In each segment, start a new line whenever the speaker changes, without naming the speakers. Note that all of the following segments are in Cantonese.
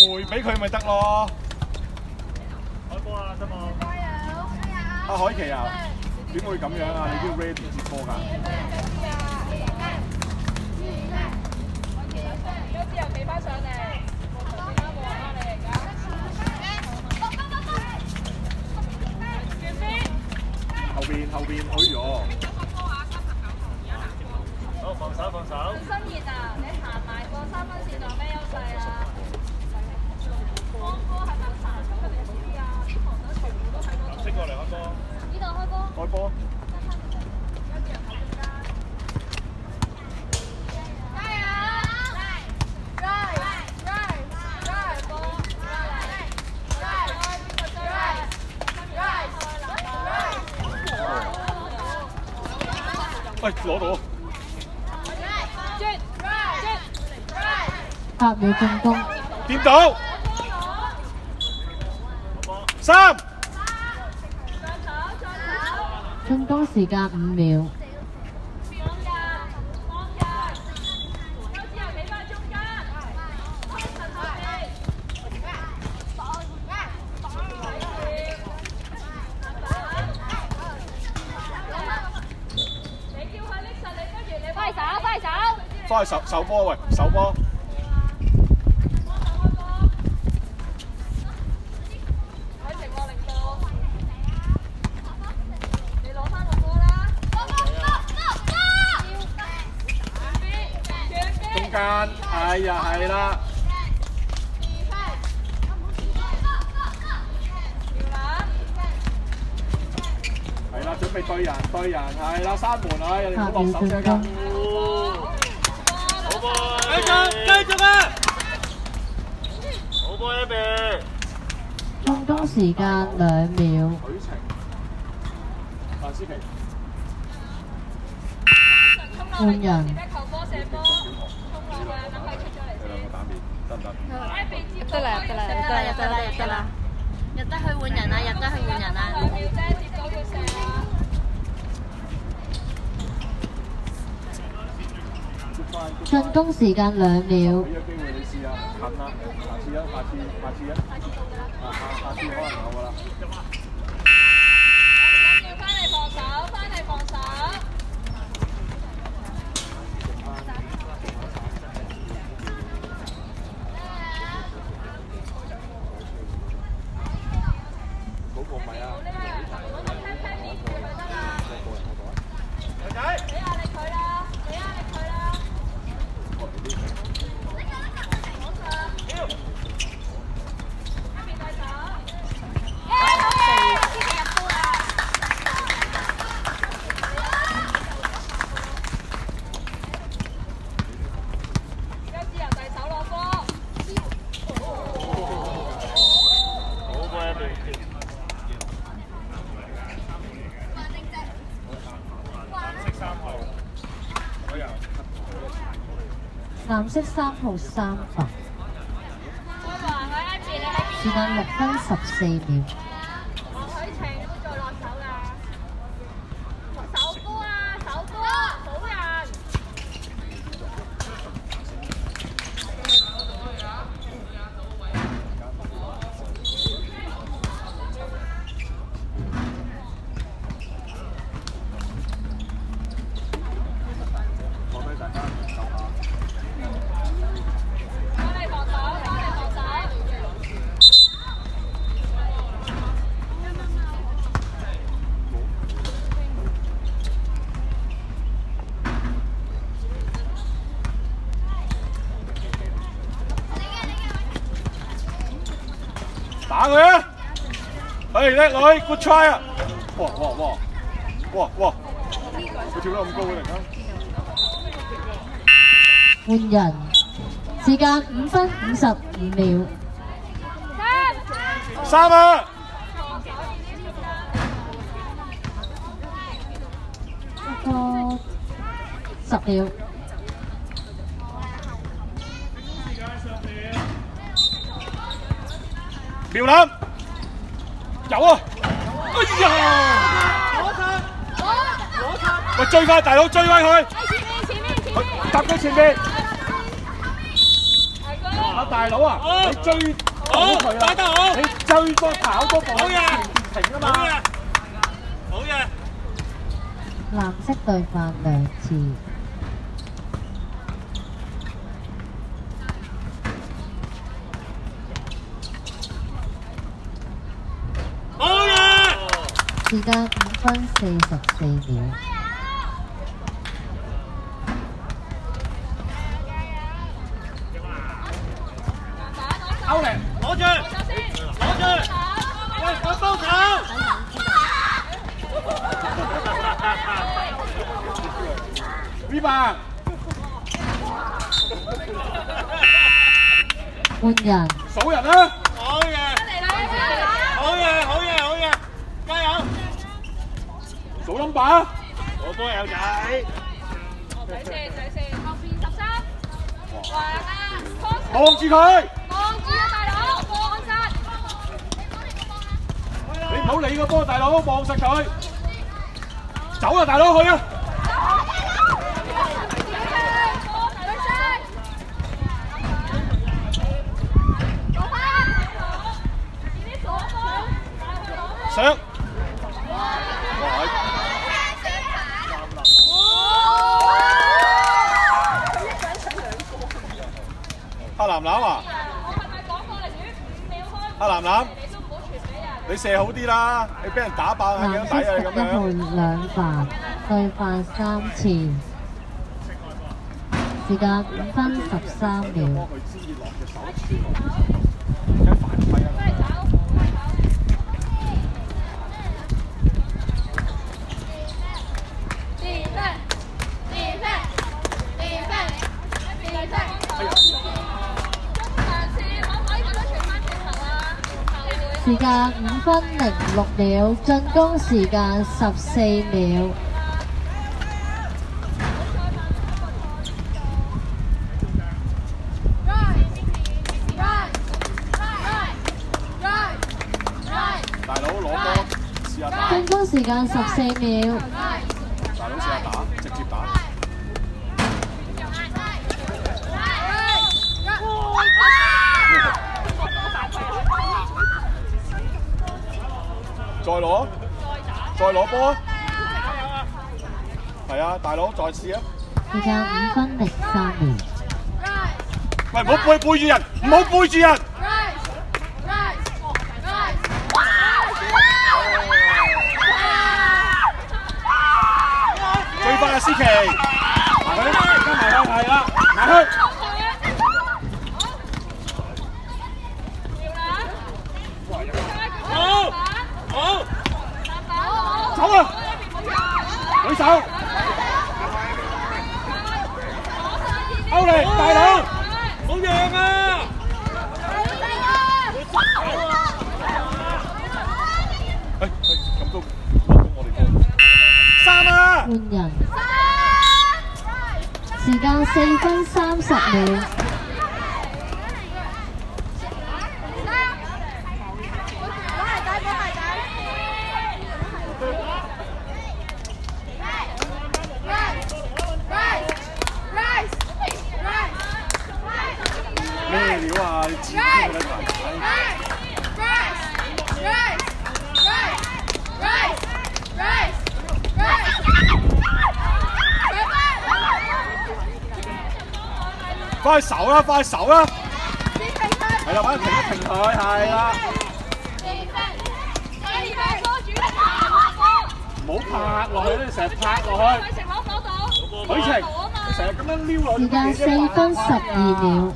回俾佢咪得咯。
開波啦，得冇？
阿海琪啊，點會咁樣啊？你都要 ready 接波㗎。
之後企翻上嚟，
後邊，哎呦！
好，防守。新
熱啊！你行埋個3分線有咩優勢啊？方哥係咪行出佢哋好啲啊？啲防守全部都喺嗰度。
識過嚟開波。
呢度開波。
開波。
加油！
喂，攞到
8秒進攻，
掂到3，
進攻時間5秒。
翻去手波喂，手波。中間，哎呀，係啦。係啦，準備對人，係啦，閂門啊！有冇落手啫㗎？繼續啊！
好波一邊。
進攻時間2秒。
許晴，范思琪。
換人。
得啦，入得去換人啊！
進攻時間2秒。
俾個機會你試下，近啦，下次啊，下次可能有㗎啦。
要翻嚟防守。
嗰個咪啊！
藍色3號3分，時間6分14秒。
打佢啊！哎，叻女 ，good try 啊！哇！佢跳得咁高嘅突然間。
換人，時間5分55秒。
3啊！
一個10秒。
苗林有啊！哎呀！喂，追翻大佬，追翻佢！搭佢前面。阿啊，大佬啊，你追佢啦，
打得好，
你追多跑多步，
好嘢，
停啊嘛。
好嘢。
藍色隊犯2次。
好嘢！
時間5分44秒。
歐力，
攞住，攞住，喂，我幫手。
Viva，
換人。
數人啦！
好嘢，好嘢，好嘢，好嘢，加油！
數 number，
我波友仔。
後邊13，黃啊，
望住佢，
望住啊大佬，望實。
你唔好理個波，大佬望實佢。走啊，大佬去啊！上！阿藍藍啊！阿藍藍，你射好啲啦！你俾人打爆係幾多底啊？你咁
藍色11
樣。
號2犯，對犯3次。時間5分13秒。
佢知落隻手穿，一犯規啊！
時間5分06秒，進攻時間14秒。
大佬攞波試下打，
進攻時間14秒。
大佬試下打，直接打。再攞，再攞波啊！係啊，大佬再試啊！
時間5分03秒。
喂，唔好背住人，唔好背住人。追翻阿思琪，埋去，加埋去，係啦，埋去。
好，好，
走啊！舉手，歐力，大佬，
好讓啊！
咁都我哋波3啊！
換人。時間4分30秒。
咩料啊？你自己喺度睇。快手啦！快手啦！係啦，反正停一停佢，係啦。唔好拍落去咧，成日拍落去。許晴，你成日咁樣撩落去。
時間4分12秒。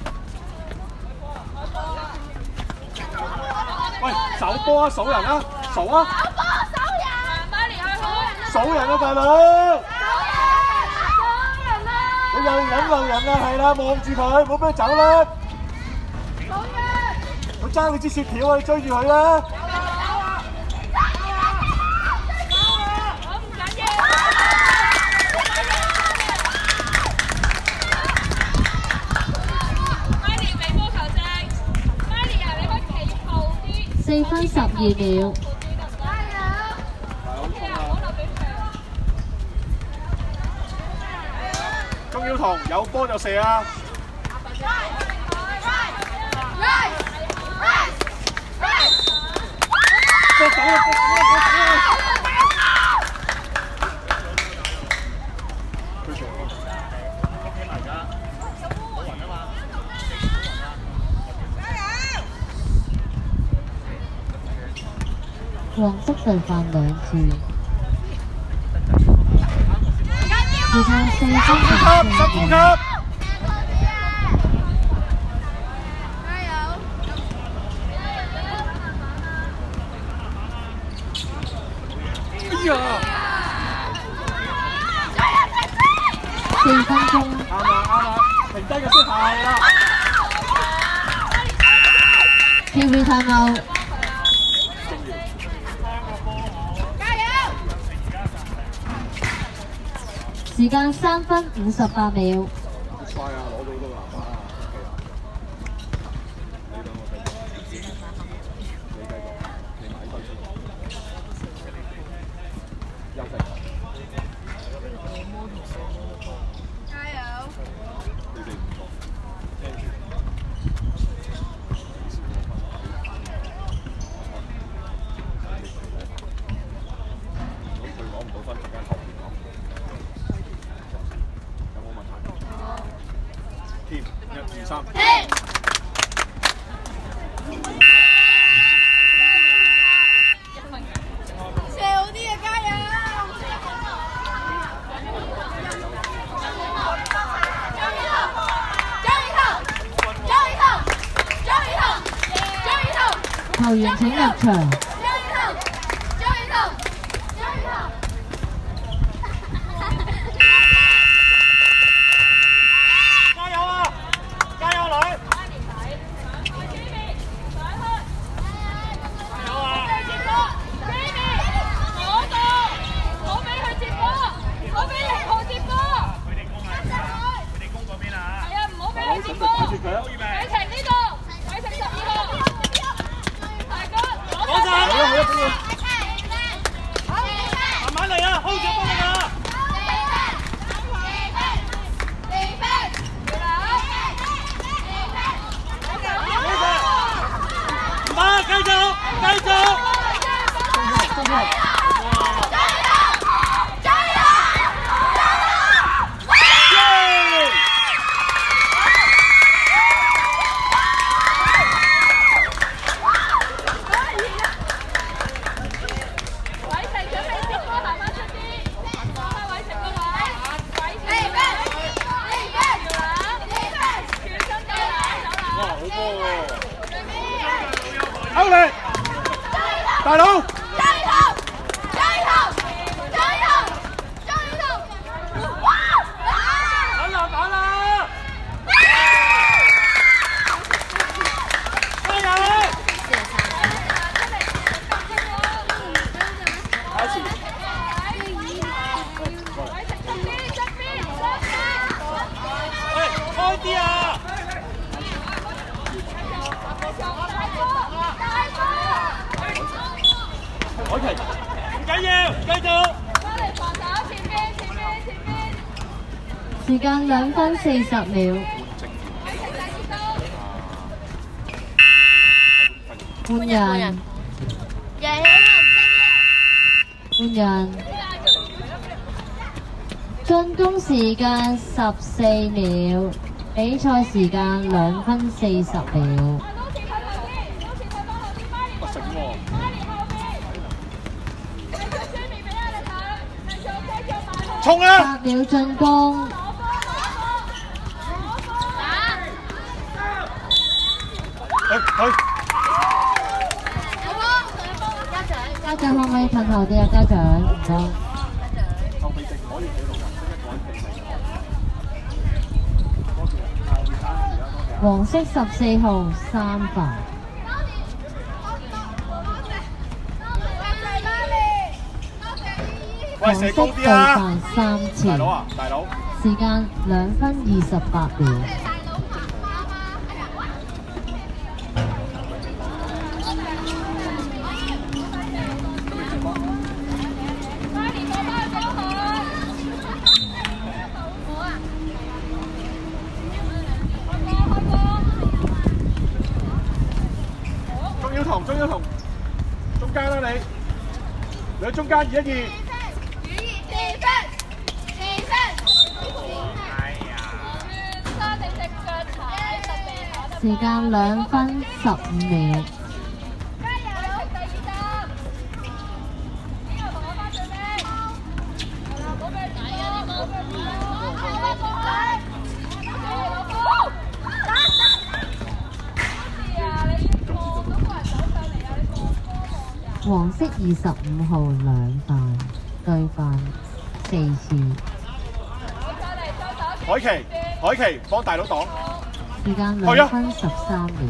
喂，手波啊，數人啊，數啊！數人啊，大佬！你又引路人啊，係啦，望住佢，唔好俾佢走啦！佢爭你支雪條啊，你追住佢啦！
4分12秒。
鐘曉彤有波就射啊！ 走啊！
黃色隊犯2次，時間4分
15級。哎呀
！4分鐘。
啱啦，停低個先係啦。
TV timeout。時間3分58秒。
好快啊！攞到好多籃板啊！你等我你買翻出嚟。休息。加油！你哋唔錯，聽住。如果佢攞唔到分，陣間後邊攞。1、2、3。
射好啲啊！加油！
球員請入場。
大佬！
海琪，唔緊要，繼續。
時間2分40秒。換人。換人。進攻時間14秒，比賽時間2分40秒。
衝啊
！8秒進攻。家長可唔可以褪後啲啊？家長，唔該。黃色14號3犯。
喂，射高啲啊！
黃色對犯3次。
大佬啊，大佬。
時間2分28秒。
中腰同，中間啦你。 喺中間2-1-2。
時間2分15秒。黃色25號2犯，對犯4次。
海琪幫大佬擋。
時間2分13秒。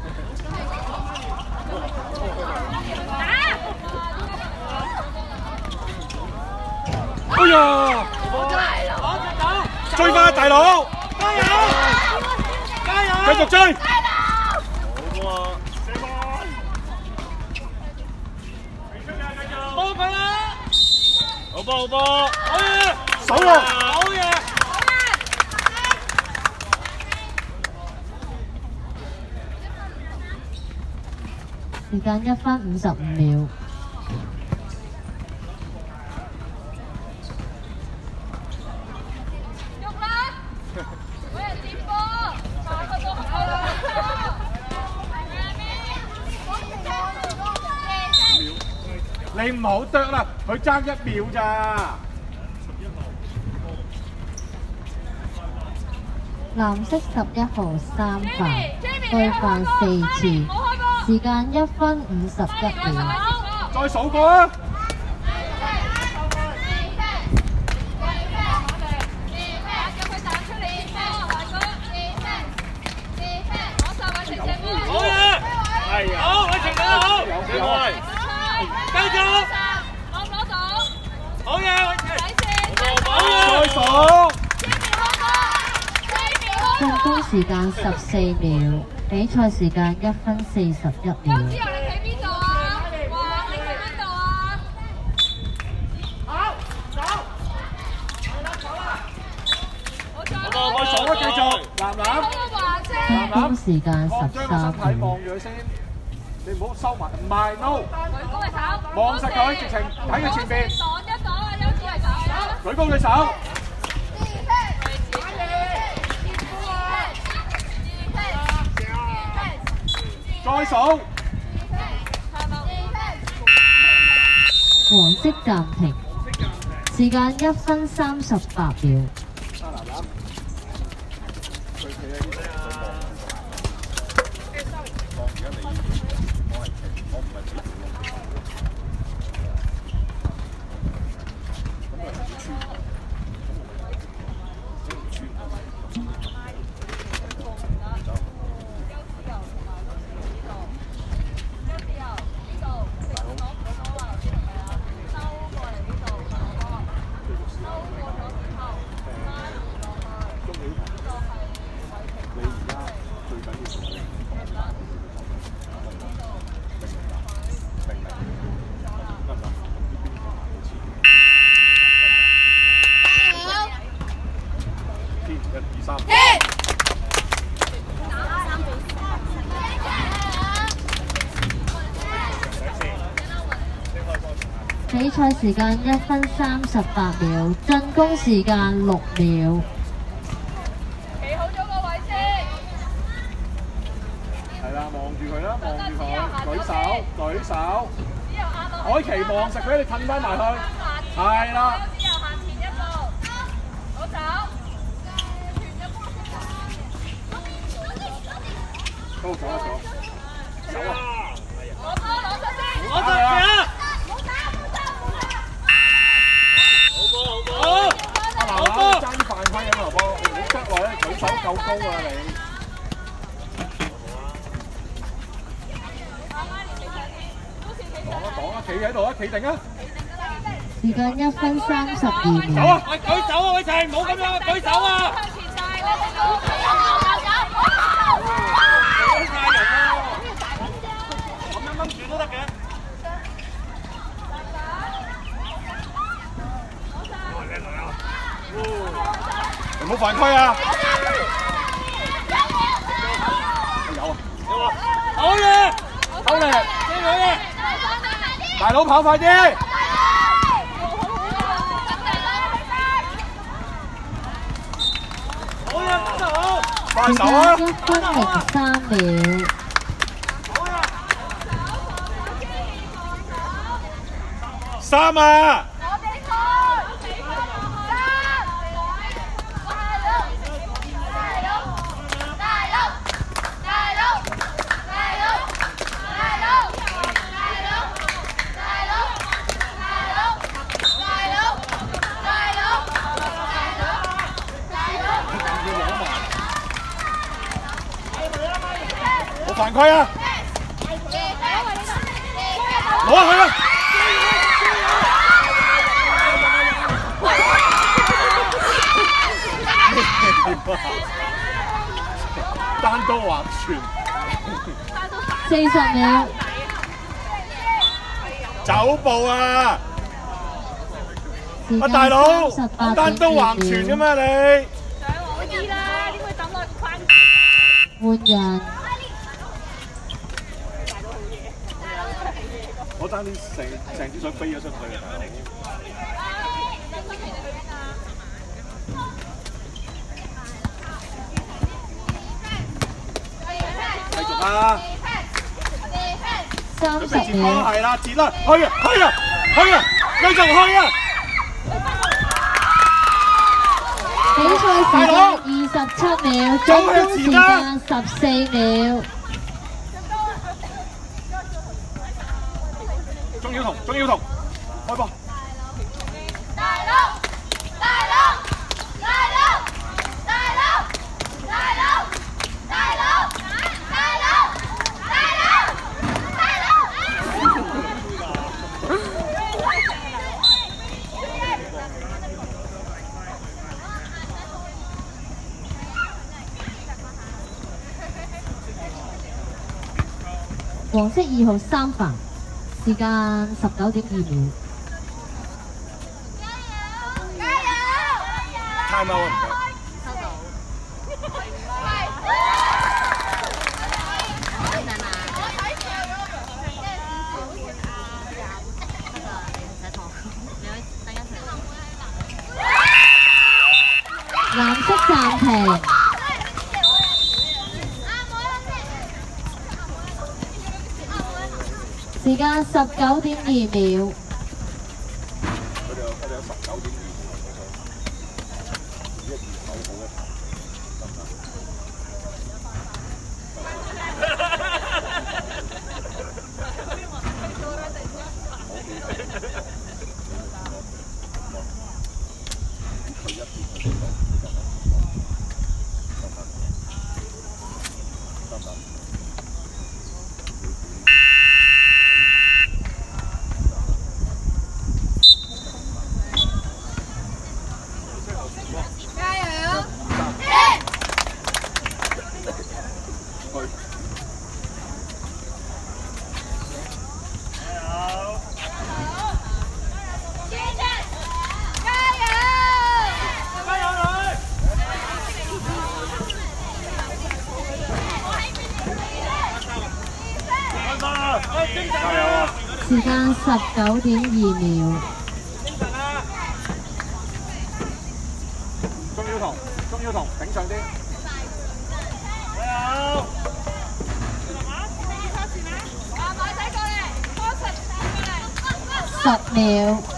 哎呀！追翻大佬！
加油！加油！
繼續追！
幫佢啦！好波好波，好嘢！
守喎！
好嘢！
時間1分55秒。
你唔好啄啦，佢爭1秒咋。
藍色11號3犯，對犯4次。時間1分51秒。
再數過啊！
好嘢！係啊！好，偉霆打得好，幾位？繼續！攞到！好嘢，偉霆！好嘢！
再數！
進攻時間14秒，比賽時間1分41秒。
之後你企邊度啊？哇！你企邊度啊？
再數啊！繼續，藍藍。
進攻時間
將個身體
13秒。
望住佢先，你唔好收埋，唔係 no。
舉高隻手。
望實佢，直情睇佢前邊。
擋一擋啊！休止係手。
舉高隻手。再數。
黃色暫停。時間1分38秒。比賽時間1分38秒，進攻時間6秒。
企好咗個位先。
係啦，望住佢啦，望住佢，舉手，舉手。
只有壓落。
海琪望實佢，你褪翻埋去。係啦。
只有行前一步。好走。
高走啊走。走啊！
攞波攞出先。
攞出先。
好波！爭啲犯規嘅劉波，唔好得喎，舉手夠高啊你。擋啊！企喺度啊！企定啊！
時間1分32秒。
走啊！
喂，舉手啊，偉霆，唔好咁樣，舉手啊！
向前晒，你哋好
太人啦！咁樣掹住都得嘅。
唔好犯規啊！有啊！
好嘢！
好力！
好嘢！
大佬跑快啲！ 快手啊
！1分03秒。
3啊！冇犯規啊！攞佢啊！單刀橫傳
40秒。
走步啊！啊大佬，單刀橫傳㗎嘛你？
可以啦，點會等我框？
換人。
我爭啲成支水飛咗出去啊！大佬，繼續啊
！30秒。
係啦，截啦，去啊，去啊，去啊，繼續去啊！
比賽時間27秒，最終時間14秒。
鍾耀彤，開波！
黃色2號3分，時間19.2秒。
time out 啊唔該。
藍色暫停。時間19.2秒。時間19.2秒。
鍾耀彤，頂上啲。
10秒。